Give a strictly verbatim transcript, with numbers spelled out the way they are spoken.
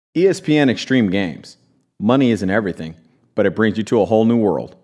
E S P N Extreme Games. Money isn't everything, but it brings you to a whole new world.